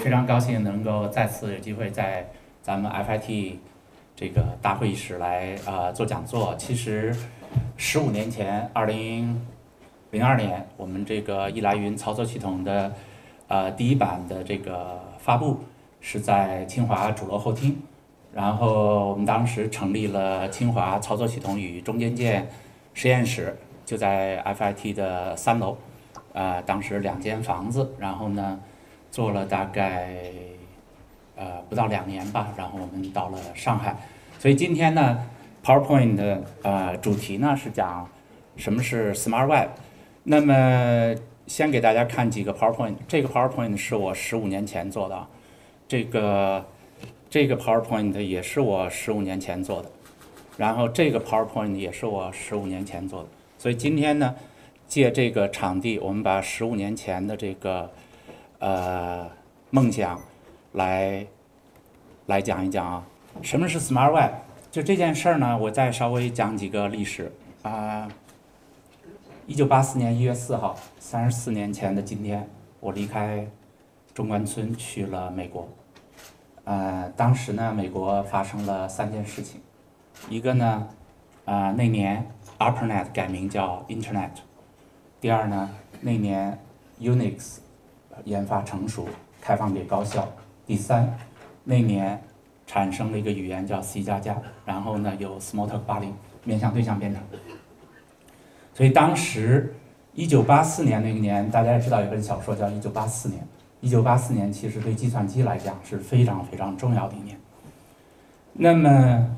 非常高兴能够再次有机会在咱们 FIT 这个大会议室来做讲座。其实15年前，2002年，我们这个易来云操作系统的第一版的这个发布是在清华主楼后厅，然后我们当时成立了清华操作系统与中间件实验室，就在 FIT 的3楼，当时2间房子，然后呢做了大概不到2年吧，然后我们到了上海。所以今天呢 PowerPoint 的主题呢是讲什么是 Smart Web。那么先给大家看几个 PowerPoint， 这个 PowerPoint 是我15年前做的，这个 PowerPoint 也是我15年前做的，然后这个 PowerPoint 也是我15年前做的。所以今天呢，借这个场地，我们把15年前的这个梦想来讲一讲啊。什么是 Smart Web？ 就这件事儿呢，我再稍微讲几个历史1984年1月4号，34年前的今天，我离开中关村去了美国。当时呢，美国发生了3件事情，一个呢，那年 ARPANET 改名叫 Internet， 第二呢，那年 Unix 研发成熟，开放给高校，第三，那年产生了一个语言叫 C++， 然后呢有 Smalltalk 80面向对象编程。所以当时1984年那个年，大家也知道有本小说叫1984年。1984年其实对计算机来讲是非常非常重要的一年。那么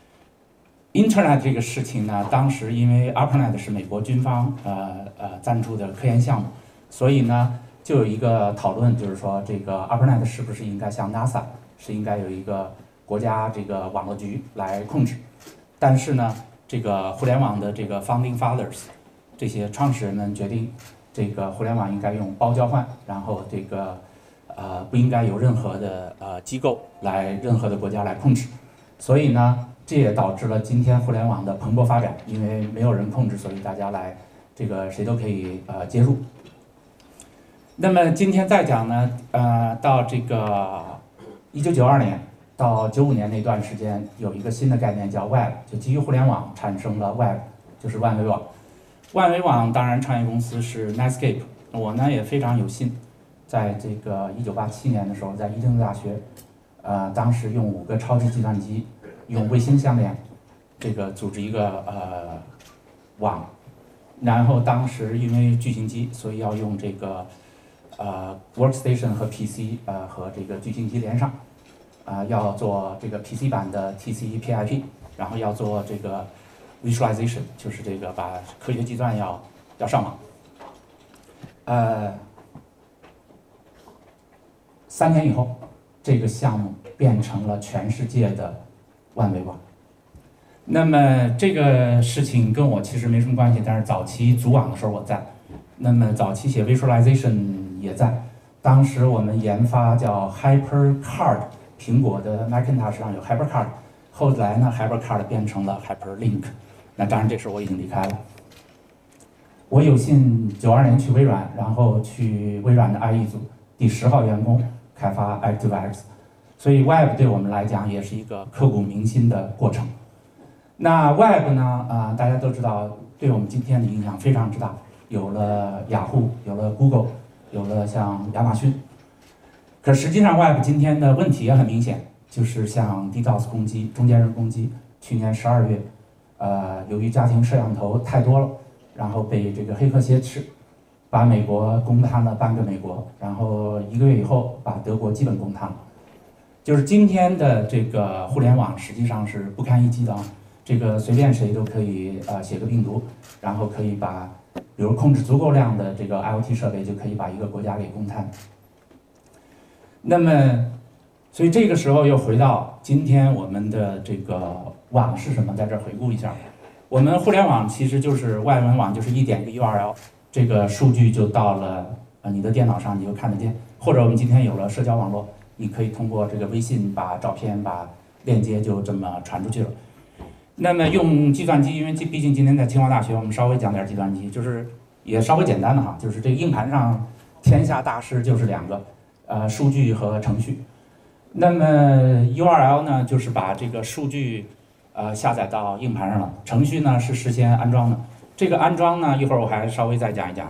Internet 这个事情呢，当时因为 ARPANET 是美国军方赞助的科研项目，所以呢就有一个讨论，就是说这个 ARPANET 是不是应该像 NASA， 是应该有一个国家这个网络局来控制。但是呢，这个互联网的这个 Founding Fathers 这些创始人们决定，这个互联网应该用包交换，然后这个不应该有任何的机构任何的国家来控制。所以呢，这也导致了今天互联网的蓬勃发展，因为没有人控制，所以大家来这个谁都可以接入。那么今天再讲呢，到这个1992年到95年那段时间，有一个新的概念叫 Web， 就基于互联网产生了 Web， 就是万维网。万维网当然创业公司是 Netscape， 我呢也非常有幸，在这个1987年的时候，在伊顿大学，当时用5个超级计算机，用卫星相连，这个组织一个网，然后当时因为巨型机，所以要用这个workstation 和 PC 和这个巨型机连上，要做这个 PC 版的 TCP/IP， 然后要做这个 visualization， 就是这个把科学计算要上网。3年以后，这个项目变成了全世界的万维网。那么这个事情跟我其实没什么关系，但是早期组网的时候我在，那么早期写 visualization 也在。当时我们研发叫 HyperCard， 苹果的 Macintosh 上有 HyperCard， 后来呢 HyperCard 变成了 HyperLink。那当然这时候我已经离开了。我有幸92年去微软，然后去微软的 IE 组，第10号员工开发 ActiveX。所以 Web 对我们来讲也是一个刻骨铭心的过程。那 Web 呢，大家都知道对我们今天的影响非常之大，有了雅虎，有了 Google， 有了像亚马逊。可实际上 Web 今天的问题也很明显，就是像 DDoS 攻击、中间人攻击。去年12月，由于家庭摄像头太多了，然后被这个黑客挟持，把美国攻瘫了半个美国，然后1个月以后把德国基本攻瘫了。就是今天的这个互联网实际上是不堪一击的啊，这个随便谁都可以写个病毒，然后可以把，比如控制足够量的这个 IoT 设备，就可以把一个国家给攻瘫。那么，所以这个时候又回到今天我们的这个网是什么，在这儿回顾一下。我们互联网其实就是外文网，就是一点一个 URL， 这个数据就到了你的电脑上，你就看得见。或者我们今天有了社交网络，你可以通过这个微信把照片、把链接就这么传出去了。那么用计算机，因为毕竟今天在清华大学，我们稍微讲点计算机，就是也稍微简单的哈，就是这个硬盘上天下大事就是2个， 数据和程序。那么 URL 呢，就是把这个数据下载到硬盘上了，程序呢是事先安装的。这个安装呢，一会儿我还稍微再讲一讲。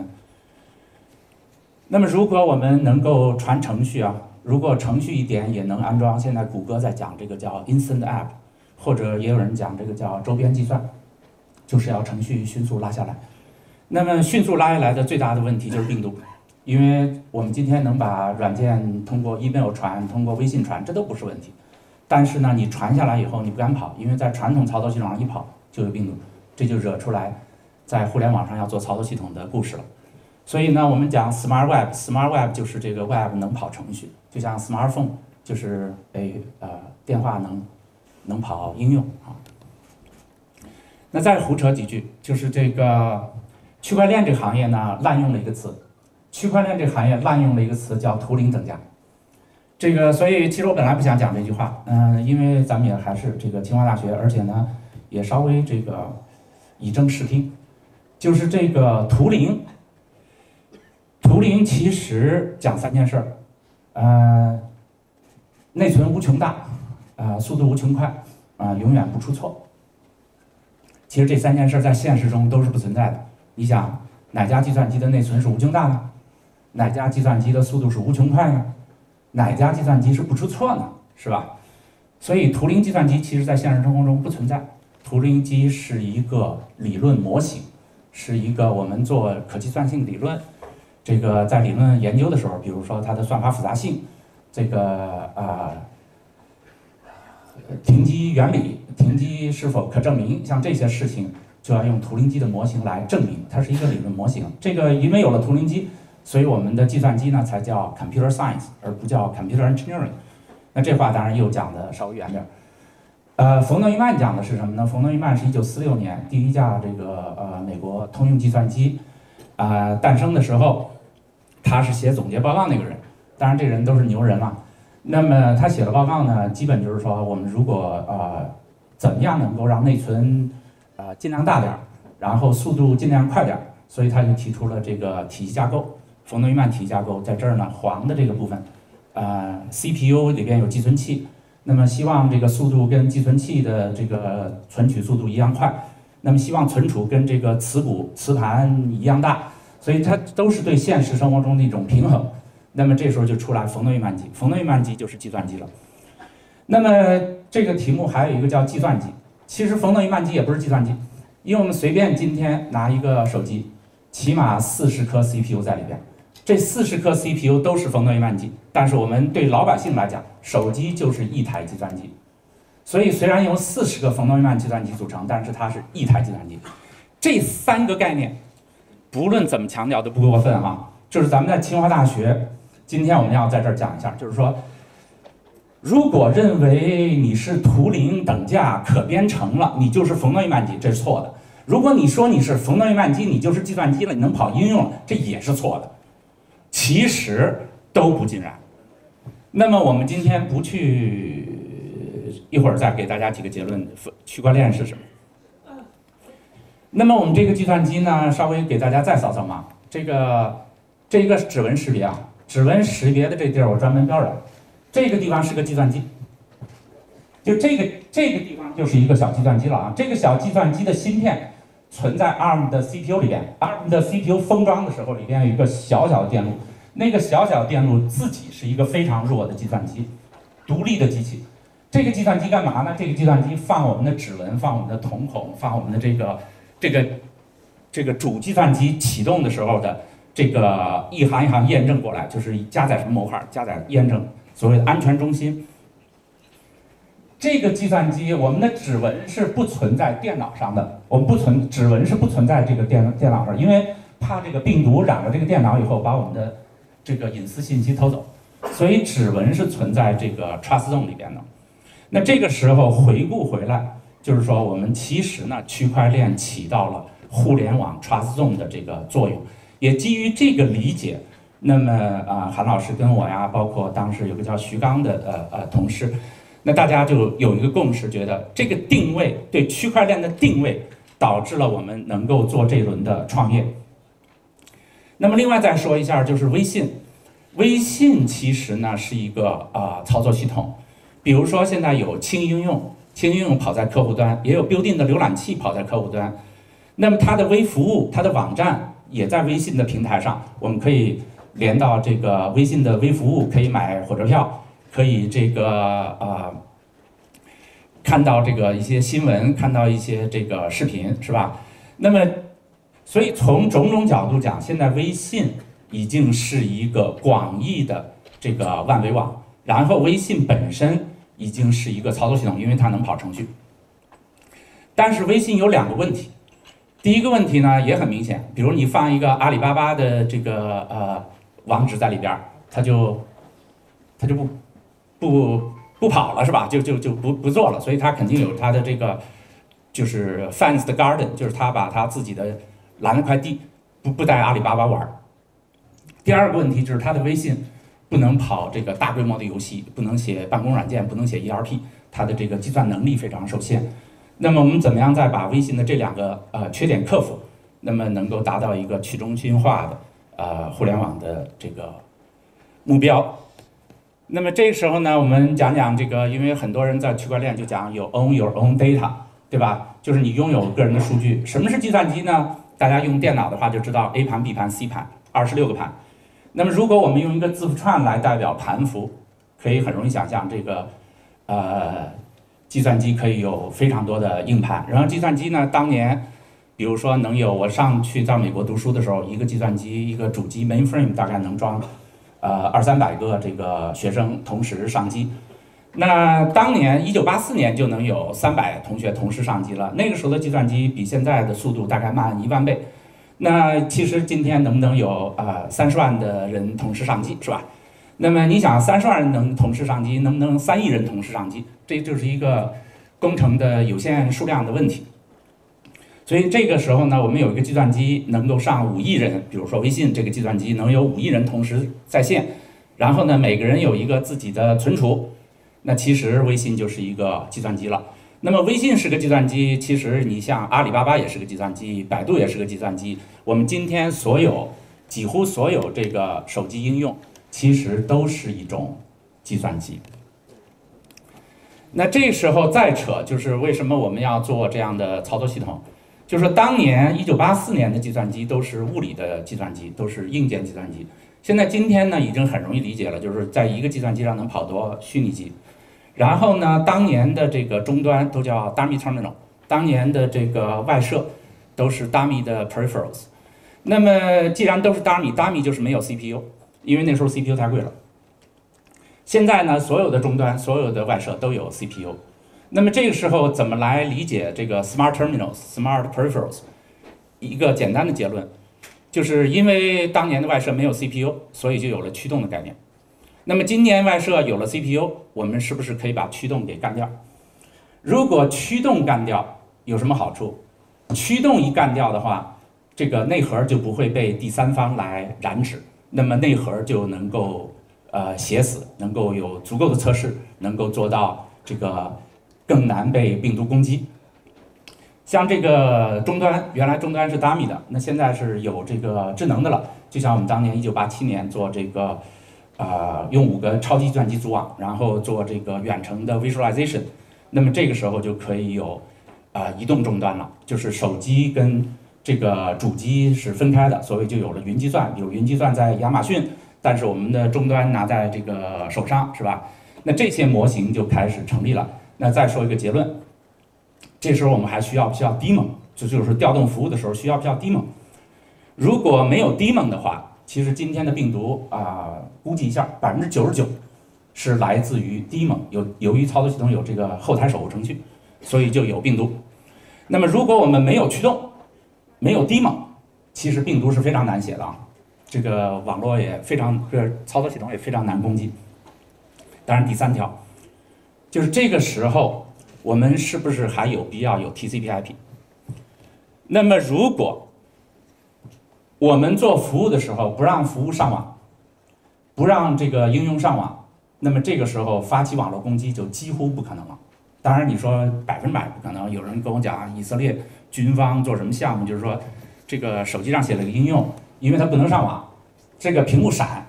那么如果我们能够传程序啊，如果程序一点也能安装，现在谷歌在讲这个叫 Instant App， 或者也有人讲这个叫周边计算，就是要程序迅速拉下来。那么迅速拉下来的最大的问题就是病毒。因为我们今天能把软件通过 email 传，通过微信传，这都不是问题。但是呢，你传下来以后你不敢跑，因为在传统操作系统上一跑就有病毒，这就惹出来在互联网上要做操作系统的故事了。所以呢，我们讲 Smart Web，Smart Web 就是这个 Web 能跑程序，就像 Smartphone 就是电话能跑应用啊。那再胡扯几句，就是这个区块链这个行业呢滥用了一个词。区块链这个行业滥用了一个词叫图灵等价，这个所以其实我本来不想讲这句话，因为咱们也还是这个清华大学，而且呢也稍微这个以正视听，就是这个图灵其实讲3件事儿，内存无穷大，速度无穷快，永远不出错。其实这3件事在现实中都是不存在的。你想哪家计算机的内存是无穷大呢？哪家计算机的速度是无穷快呢？哪家计算机是不出错呢？是吧？所以图灵计算机其实在现实生活中不存在。图灵机是一个理论模型，是一个我们做可计算性理论，这个在理论研究的时候，比如说它的算法复杂性，这个停机原理，停机是否可证明，像这些事情就要用图灵机的模型来证明，它是一个理论模型。这个因为有了图灵机，所以我们的计算机呢才叫 computer science， 而不叫 computer engineering。那这话当然又讲的稍微远点。冯诺依曼讲的是什么呢？冯诺依曼是1946年第一架这个美国通用计算机诞生的时候，他是写总结报告那个人，当然这人都是牛人了。那么他写的报告呢，基本就是说我们如果怎么样能够让内存尽量大点儿，然后速度尽量快点儿，所以他就提出了这个体系架构。冯诺依曼体系架构在这儿呢，黄的这个部分，CPU 里边有寄存器，那么希望这个速度跟寄存器的这个存取速度一样快，那么希望存储跟这个磁盘一样大，所以它都是对现实生活中的一种平衡。那么这时候就出来冯诺依曼机，冯诺依曼机就是计算机了。那么这个题目还有一个叫计算机，其实冯诺依曼机也不是计算机，因为我们随便今天拿一个手机，起码40颗 CPU 在里边。这40颗 CPU 都是冯诺依曼机，但是我们对老百姓来讲，手机就是一台计算机。所以虽然由40个冯诺依曼计算机组成，但是它是一台计算机。这3个概念，不论怎么强调都不过分哈。就是咱们在清华大学，今天我们要在这儿讲一下，就是说，如果认为你是图灵等价可编程了，你就是冯诺依曼机，这是错的。如果你说你是冯诺依曼机，你就是计算机了，你能跑应用了，这也是错的。其实都不尽然。那么我们今天不去，一会儿再给大家几个结论，区块链是什么。那么我们这个计算机呢，稍微给大家再扫扫码。这一个指纹识别啊，指纹识别的这地儿我专门标着，这个地方是个计算机，就这个地方就是一个小计算机了啊。这个小计算机的芯片存在 ARM 的 CPU 里边 ，ARM 的 CPU 封装的时候里边有一个小小的电路，那个小小的电路自己是一个非常弱的计算机，独立的机器。这个计算机干嘛呢？这个计算机放我们的指纹，放我们的瞳孔，放我们的这个主计算机启动的时候的这个一行一行验证过来，就是加载什么模块，加载验证，所谓的安全中心。这个计算机，我们的指纹是不存在电脑上的，指纹是不存在这个电脑上，因为怕这个病毒染了这个电脑以后把我们的这个隐私信息偷走，所以指纹是存在这个 Trust Zone 里边的。那这个时候回顾回来，就是说我们其实呢，区块链起到了互联网 Trust Zone 的这个作用，也基于这个理解，那么韩老师跟我呀，包括当时有个叫徐刚的同事。那大家就有一个共识，觉得这个定位对区块链的定位，导致了我们能够做这轮的创业。那么另外再说一下，就是微信微信其实呢是一个操作系统，比如说现在有轻应用，轻应用跑在客户端，也有 built-in 的浏览器跑在客户端。那么它的微服务，它的网站也在微信的平台上，我们可以连到这个微信的微服务，可以买火车票，可以这个看到这个一些新闻，看到一些这个视频，是吧？那么，所以从种种角度讲，现在微信已经是一个广义的这个万维网，然后微信本身已经是一个操作系统，因为它能跑程序。但是微信有2个问题，第一个问题呢也很明显，比如你放一个阿里巴巴的这个网址在里边，它就不跑了，是吧？就不做了，所以它肯定有它的这个就是 fenced garden， 就是它把它自己的拦了块地，不带阿里巴巴玩。第2个问题就是它的微信不能跑这个大规模的游戏，不能写办公软件，不能写 ERP， 它的这个计算能力非常受限。那么我们怎么样再把微信的这2个缺点克服，那么能够达到一个去中心化的互联网的这个目标？那么这个时候呢，我们讲讲这个，因为很多人在区块链就讲有 own your own data， 对吧？就是你拥有个人的数据。什么是计算机呢？大家用电脑的话就知道 A 盘、B 盘、C 盘，26个盘。那么如果我们用一个字符串来代表盘符，可以很容易想象这个计算机可以有非常多的硬盘。然后计算机呢，当年比如说能有我上去在美国读书的时候，一个计算机一个主机 mainframe 大概能装200-300个这个学生同时上机。那当年1984年就能有300同学同时上机了，那个时候的计算机比现在的速度大概慢1万倍。那其实今天能不能有30万的人同时上机，是吧？那么你想30万人能同时上机，能不能3亿人同时上机？这就是一个工程的有限数量的问题。所以这个时候呢，我们有一个计算机能够上5亿人，比如说微信这个计算机能有5亿人同时在线，然后呢每个人有一个自己的存储，那其实微信就是一个计算机了。那么微信是个计算机，其实你像阿里巴巴也是个计算机，百度也是个计算机，我们今天几乎所有这个手机应用其实都是一种计算机。那这时候再扯，就是为什么我们要做这样的操作系统？就是说当年1984年的计算机都是物理的计算机，都是硬件计算机。现在今天呢，已经很容易理解了，就是在一个计算机上能跑多虚拟机。然后呢，当年的这个终端都叫 dummy terminal， 当年的这个外设都是 dummy 的 peripherals。那么既然都是 dummy 就是没有 CPU， 因为那时候 CPU 太贵了。现在呢，所有的终端、所有的外设都有 CPU。那么这个时候怎么来理解这个 smart terminals、smart peripherals？ 一个简单的结论，就是因为当年的外设没有 CPU， 所以就有了驱动的概念。那么今年外设有了 CPU， 我们是不是可以把驱动给干掉？如果驱动干掉有什么好处？驱动一干掉的话，这个内核就不会被第三方来染指，那么内核就能够写死，能够有足够的测试，能够做到这个更难被病毒攻击。像这个终端，原来终端是 dummy 的，那现在是有这个智能的了。就像我们当年1987年做这个用5个超级计算机组网，然后做这个远程的 visualization， 那么这个时候就可以有移动终端了，就是手机跟这个主机是分开的，所以就有了云计算。有云计算在亚马逊，但是我们的终端拿在这个手上，是吧？那这些模型就开始成立了。那再说一个结论，这时候我们还需要不需要 daemon？ 就是调动服务的时候需要不需要 daemon？ 如果没有 daemon 的话，其实今天的病毒估计一下99%是来自于 daemon， 由于操作系统有这个后台守护程序，所以就有病毒。那么如果我们没有驱动，没有 daemon， 其实病毒是非常难写的啊，这个网络也非常，操作系统也非常难攻击。当然第3条就是这个时候我们是不是还有必要有 TCP/IP？ 那么如果我们做服务的时候不让服务上网，不让这个应用上网，那么这个时候发起网络攻击就几乎不可能了。当然你说100%不可能，有人跟我讲以色列军方做什么项目，就是说这个手机上写了个应用，因为它不能上网，这个屏幕闪，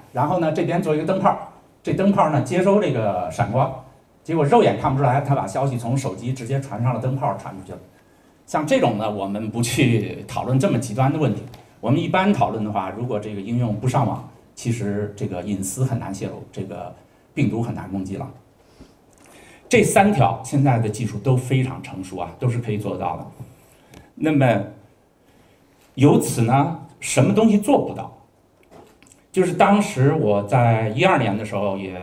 然后呢这边做一个灯泡，这灯泡呢接收这个闪光，结果肉眼看不出来，它把消息从手机直接传上了灯泡传出去了。像这种呢，我们不去讨论这么极端的问题。我们一般讨论的话，如果这个应用不上网，其实这个隐私很难泄露，这个病毒很难攻击了。这3条现在的技术都非常成熟啊，都是可以做到的。那么由此呢，什么东西做不到？就是当时我在12年的时候也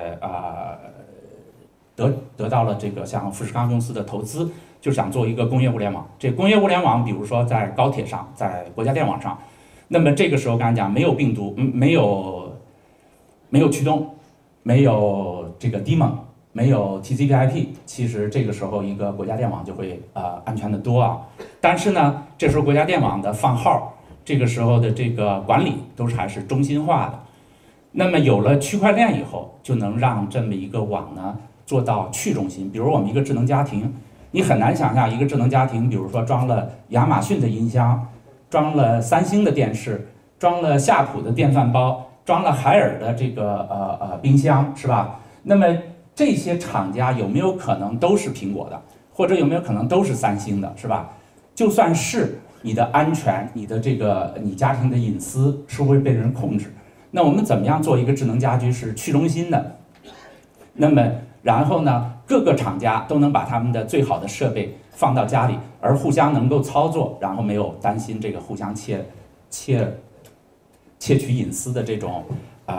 得到了这个像富士康公司的投资，就想做一个工业物联网。这工业物联网，比如说在高铁上，在国家电网上，那么这个时候刚才讲没有病毒，没有驱动，没有这个 daemon， 没有 TCP/IP， 其实这个时候一个国家电网就会安全的多啊。但是呢，这时候国家电网的放号，这个时候的这个管理都是还是中心化的。那么有了区块链以后，就能让这么一个网呢做到去中心。比如我们一个智能家庭，你很难想象一个智能家庭，比如说装了亚马逊的音箱，装了三星的电视，装了夏普的电饭煲，装了海尔的这个冰箱，是吧？那么这些厂家有没有可能都是苹果的，或者有没有可能都是三星的，是吧？就算是你的安全，你的这个你家庭的隐私是会被人控制。那我们怎么样做一个智能家居是去中心的？那么然后呢，各个厂家都能把他们的最好的设备放到家里，而互相能够操作，然后没有担心这个互相窃取隐私的这种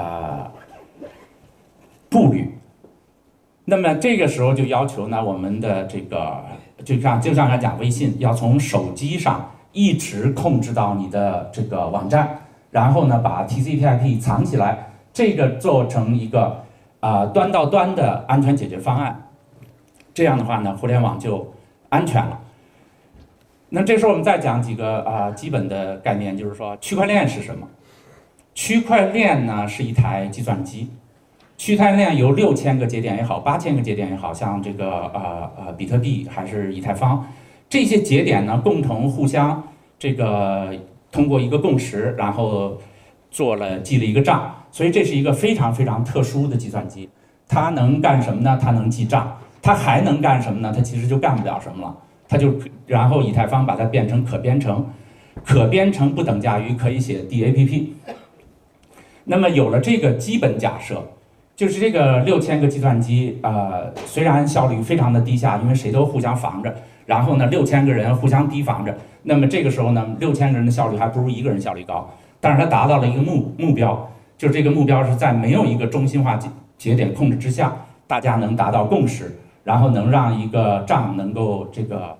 顾虑。那么这个时候就要求呢，我们的这个就像刚才讲，微信要从手机上一直控制到你的这个网站，然后呢把 TCP/IP 藏起来，这个做成一个端到端的安全解决方案。这样的话呢，互联网就安全了。那这时候我们再讲几个基本的概念，就是说区块链是什么？区块链呢是一台计算机。区块链由6000个节点也好，8000个节点也好，像这个比特币还是以太坊，这些节点呢共同互相这个通过一个共识，然后记了一个账，所以这是一个非常非常特殊的计算机。它能干什么呢？它能记账。它还能干什么呢？它其实就干不了什么了。然后以太坊把它变成可编程，可编程不等价于可以写 DAPP。那么有了这个基本假设。就是这个6000个计算机，虽然效率非常的低下，因为谁都互相防着，然后呢，6000个人互相提防着，那么这个时候呢，6000个人的效率还不如一个人效率高，但是它达到了一个目标，就是这个目标是在没有一个中心化节点控制之下，大家能达到共识，然后能让一个账能够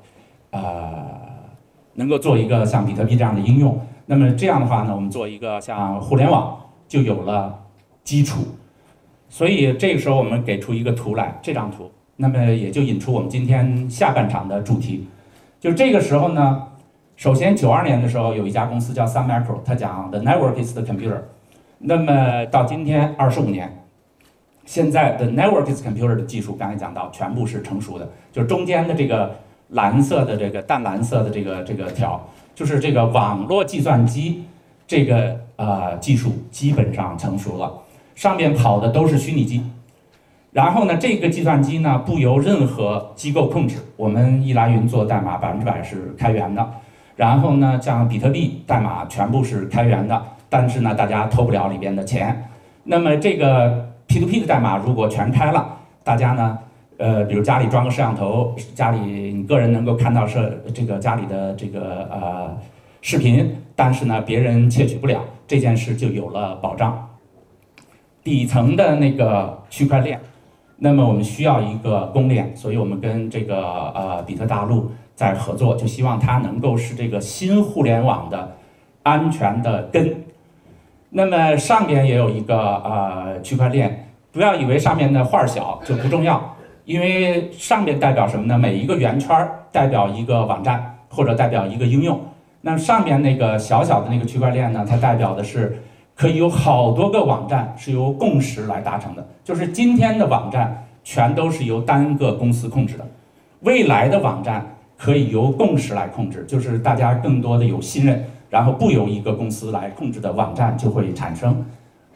能够做一个像比特币这样的应用。那么这样的话呢，我们做一个像互联网就有了基础。所以这个时候我们给出一个图来，这张图，那么也就引出我们今天下半场的主题。就这个时候呢，首先92年的时候有一家公司叫 Sun Micro， 它讲 The network is the computer。那么到今天25年，现在 The network is computer 的技术刚才讲到全部是成熟的，就是中间的这个蓝色的这个淡蓝色的这个条，就是这个网络计算机这个技术基本上成熟了。上面跑的都是虚拟机，然后呢，这个计算机呢不由任何机构控制，我们易来云做代码100%是开源的，然后呢，像比特币代码全部是开源的，但是呢，大家偷不了里边的钱。那么这个 P2P 的代码如果全开了，大家呢，比如家里装个摄像头，家里你个人能够看到这个家里的这个视频，但是呢，别人窃取不了，这件事就有了保障。底层的那个区块链，那么我们需要一个公链，所以我们跟这个比特大陆在合作，就希望它能够是这个新互联网的安全的根。那么上边也有一个区块链，不要以为上面的画小就不重要，因为上边代表什么呢？每一个圆圈代表一个网站或者代表一个应用。那上边那个小小的那个区块链呢，它代表的是。可以有好多个网站是由共识来达成的，就是今天的网站全都是由单个公司控制的，未来的网站可以由共识来控制，就是大家更多的有信任，然后不由一个公司来控制的网站就会产生。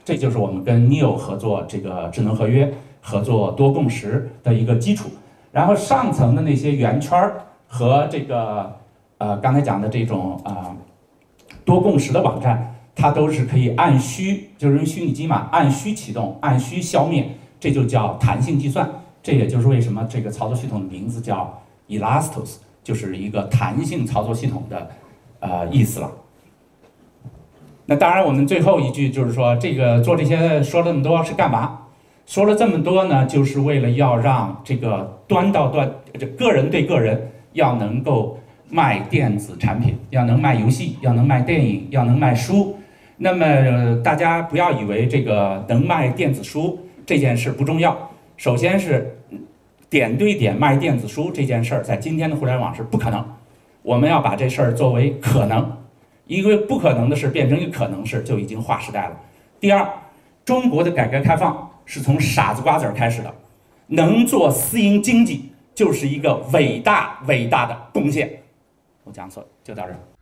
这就是我们跟 NEO 合作这个智能合约、合作多共识的一个基础。然后上层的那些圆圈和这个刚才讲的这种多共识的网站，它都是可以按需，就是用虚拟机嘛，按需启动、按需消灭，这就叫弹性计算。这也就是为什么这个操作系统的名字叫 Elastos， 就是一个弹性操作系统的意思了。那当然，我们最后一句就是说，这个做这些说了这么多是干嘛？说了这么多呢，就是为了要让这个端到端，这个人对个人要能够卖电子产品，要能卖游戏，要能卖电影，要能卖书。那么大家不要以为这个能卖电子书这件事不重要。首先是点对点卖电子书这件事儿，在今天的互联网是不可能。我们要把这事儿作为可能。一个不可能的事变成一个可能事，就已经划时代了。第二，中国的改革开放是从傻子瓜子儿开始的，能做私营经济就是一个伟大的贡献。我讲错了，就到这儿。